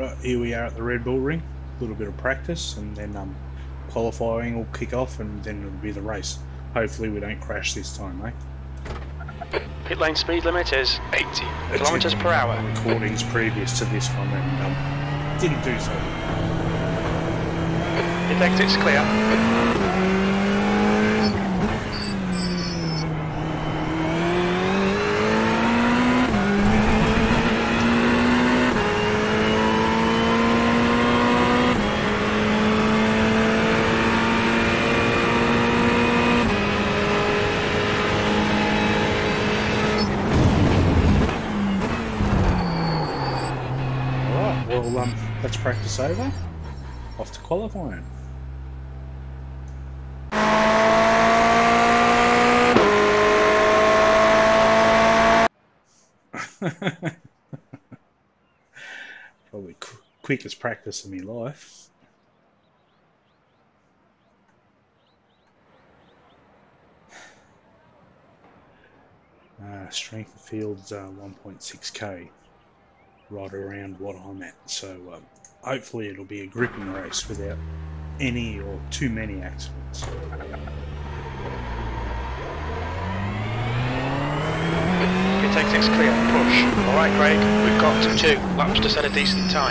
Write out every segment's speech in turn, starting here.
here we are at the Red Bull Ring. A little bit of practice, and then qualifying will kick off, and then it'll be the race. Hopefully we don't crash this time, mate. Pit lane speed limit is 80 kilometers per hour. Recordings previous to this one, and didn't do so. Pit exit's clear. Well, that's practice over. Off to qualifying. Probably quickest practice of my life. Strength of field's 1.6k. Right around what I'm at, so hopefully it'll be a gripping race without any or too many accidents. Pit exit's clear, push. Alright Craig, we've got 2 laps to set a decent time.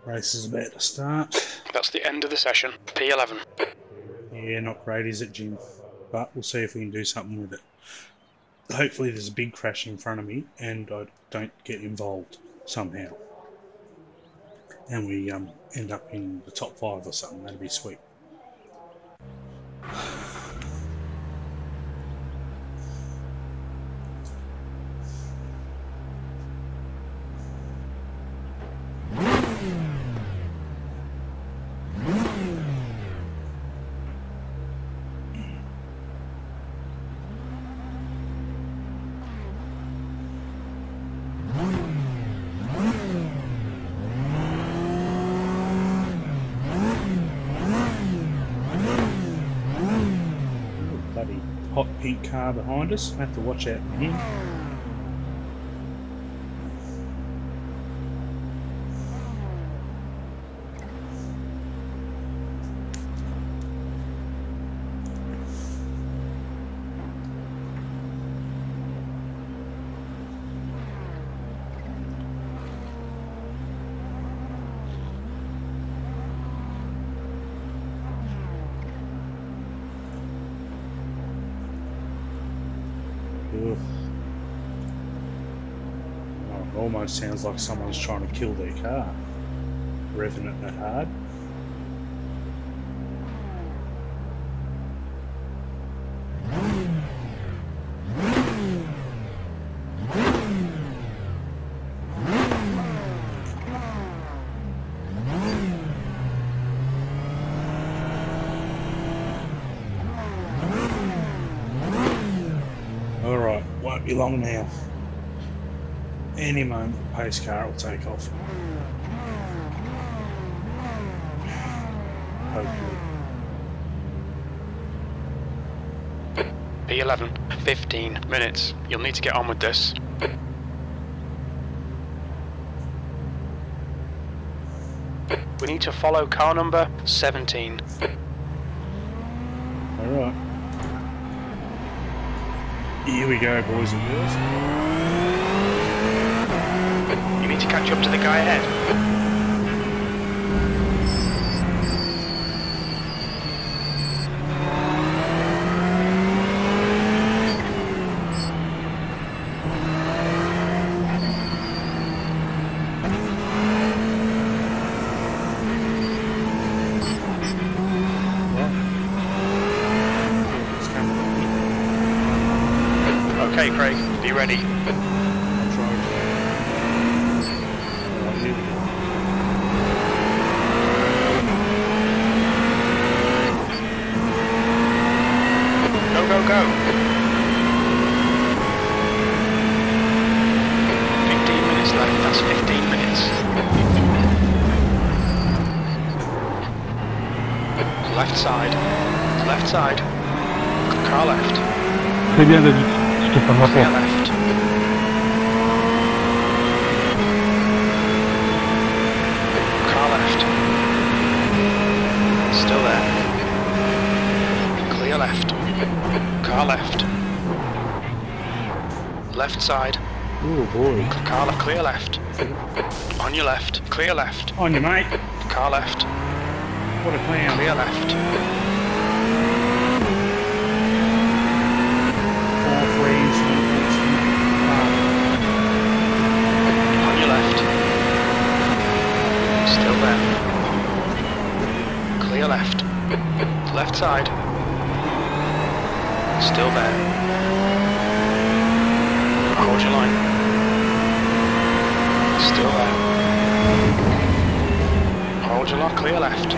Race is about to start. That's the end of the session. P11. Yeah, not great, is it, Jim? But we'll see if we can do something with it. Hopefully there's a big crash in front of me and I don't get involved somehow. And we end up in the top 5 or something. That'd be sweet. Hot pink car behind us. I have to watch out for him. Ugh. Oh, it almost sounds like someone's trying to kill their car, revving it that hard. Alright, won't be long now. Any moment the pace car will take off. Hopefully. P11. 15 minutes. You'll need to get on with this. We need to follow car number 17. Alright. Here we go, boys and girls. You need to catch up to the guy ahead. Okay, Craig, be ready. I'm trying to. Go, go, go. 15 minutes left, that's 15 minutes. Left side. Left side. Car left. Très bien, David. Je te fais un Clear rapport. left. Car left. Still there. Clear left. Car left. Left side. Oh boy. Car left. Clear left. On your left. Clear left. On you, mate. Car left. What a clown. Clear left. 4 frames. On your left. Still there. Clear left. Left side. Still there. Hold your line. Still there. Hold your line. Clear left.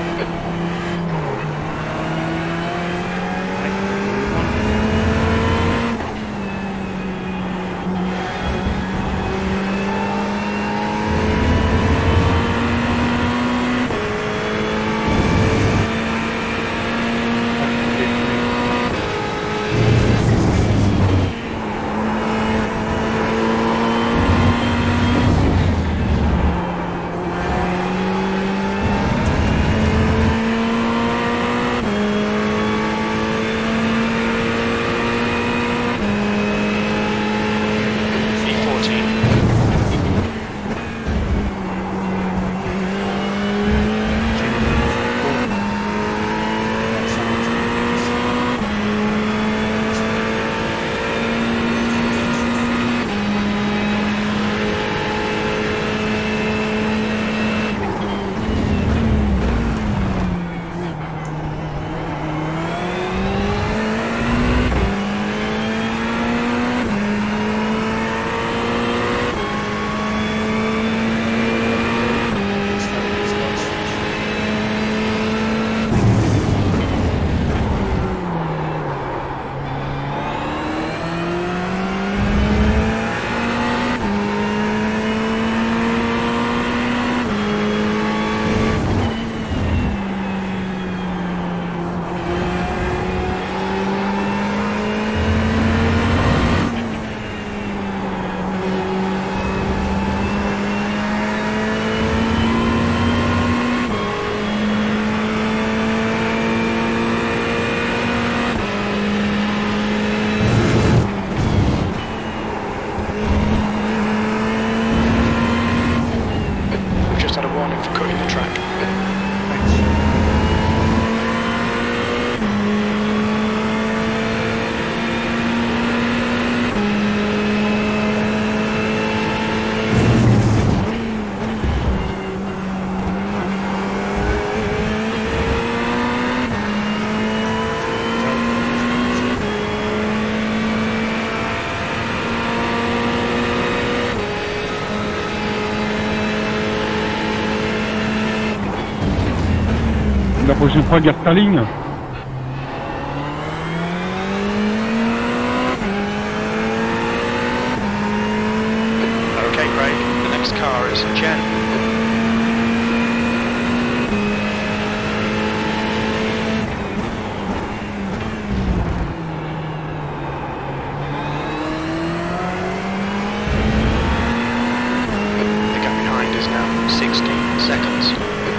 La prochaine fois, garde ta ligne. Okay, Craig, the next car is Jen. The gap behind is now 16 seconds.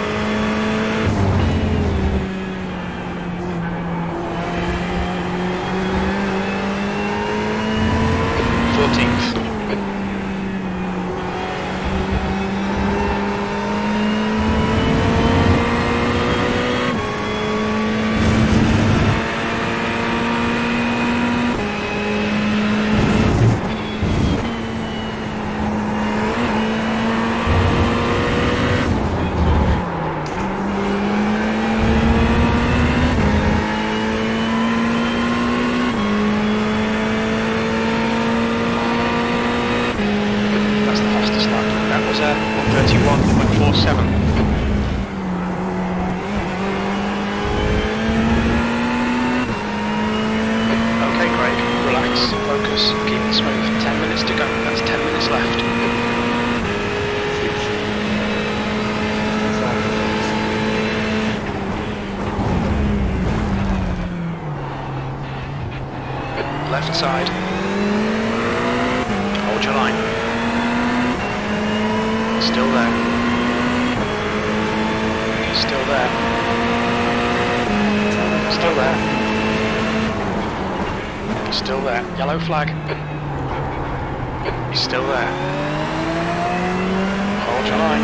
That's the fastest lap. That was 1:31.47. Okay, Craig, relax, focus, keep it smooth. 10 minutes to go. That's 10 minutes left. Left side. Hold your line. Still there. He's still there. Still there. He's still there. Yellow flag. He's still there. Hold your line.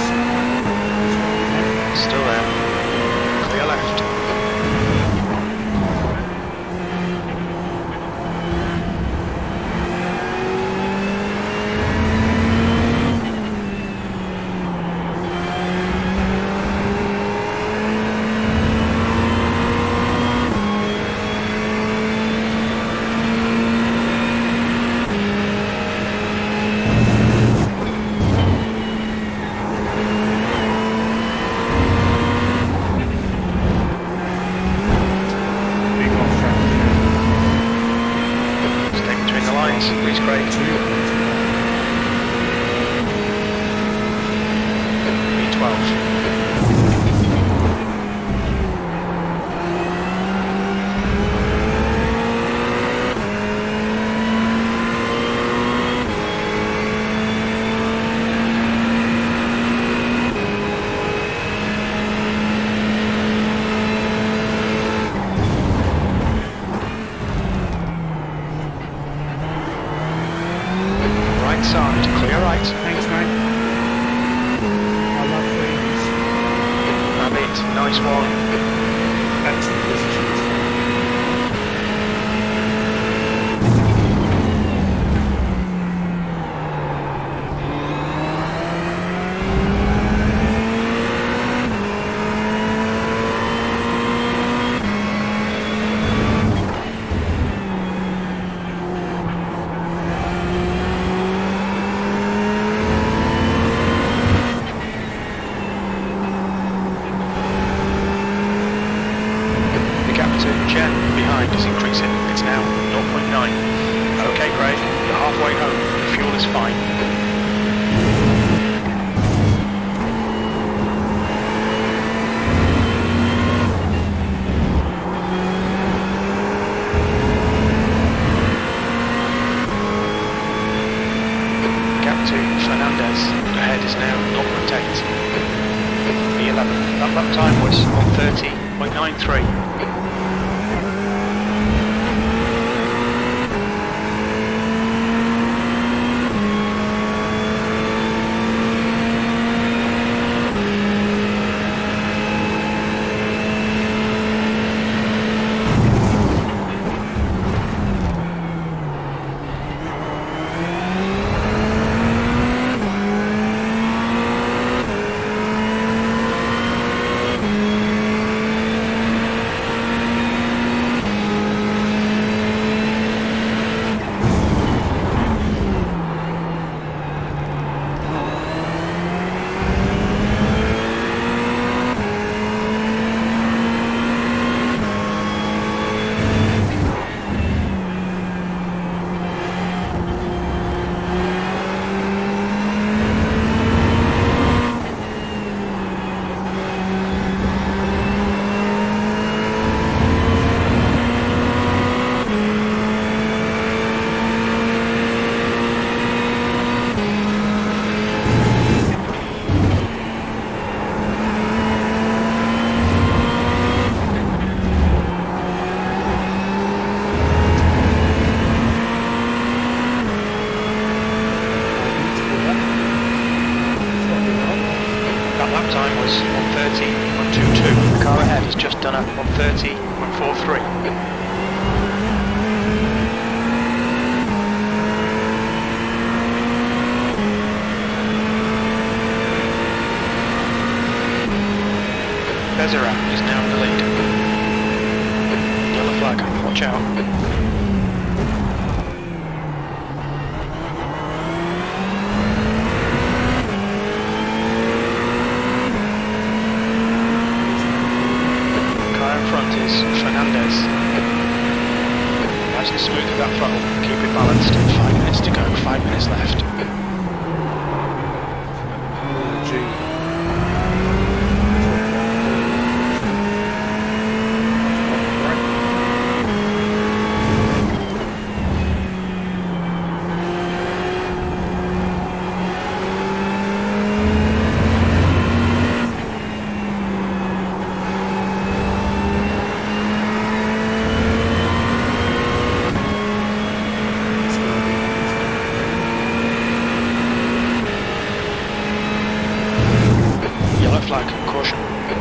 Still there. Clear left. Please, Craig. B12. Side, clear right. Thanks, mate. I love things. And it, nice one. Excellent positions. Jen behind is increasing. It's now 0.9. Okay, Craig, you're halfway home. The fuel is fine. Gap to Fernandez. Ahead is now 0.8. B11. That lap time was 1:30.93. time was 1:30.22. The car ahead has just done a 1:30.43. Bezera is now in the lead. Yellow flag, watch out. Car in front is Fernandez. Nice and smooth with that throttle, keep it balanced. 5 minutes to go, 5 minutes left. Flag, caution.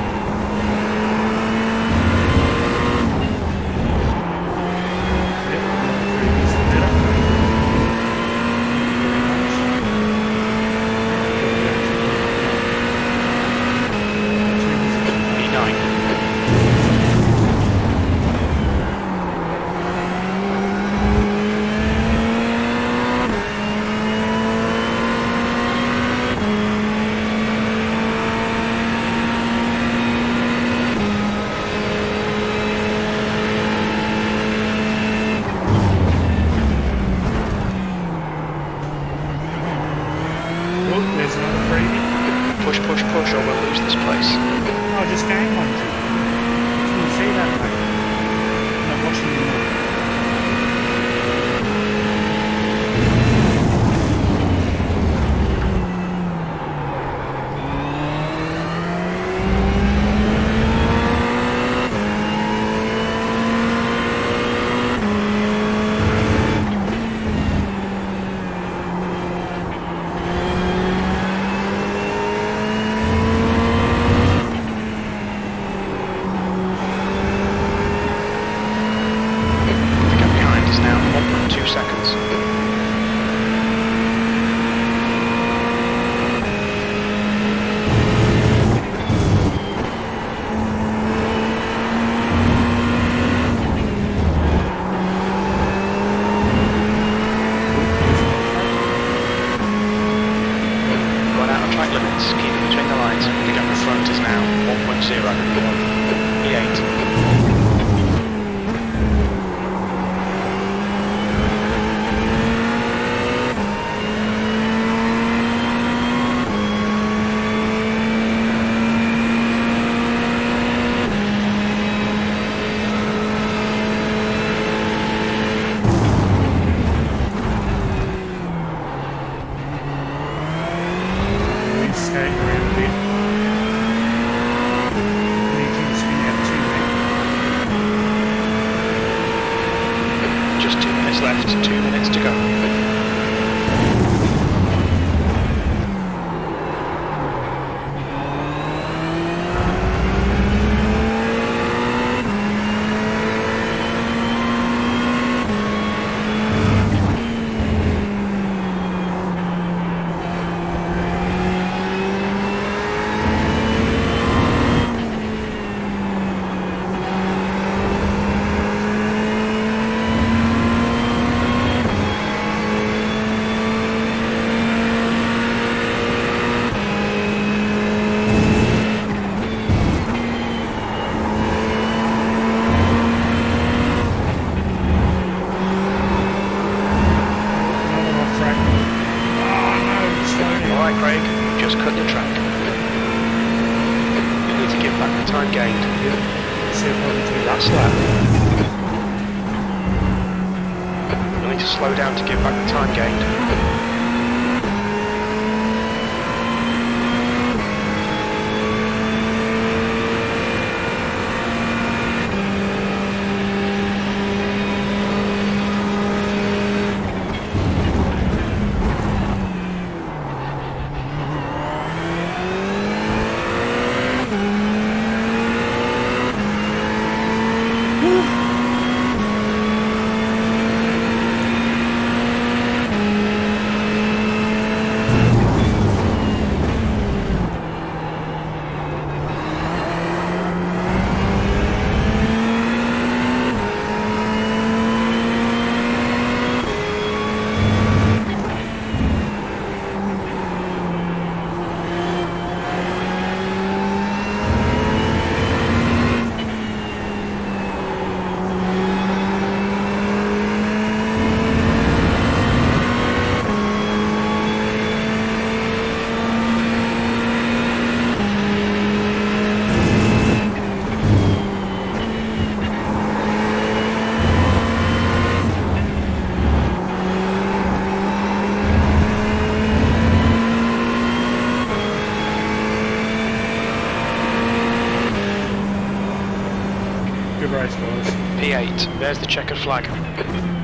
Push, push, push, or we'll lose this place. Oh, just gang on. Can you see that, mate? I'm not watching you now. Left, 2 minutes to go. Time gained. That's that. We need to slow down to give back the time gained. Good race, guys. P8, there's the checkered flag.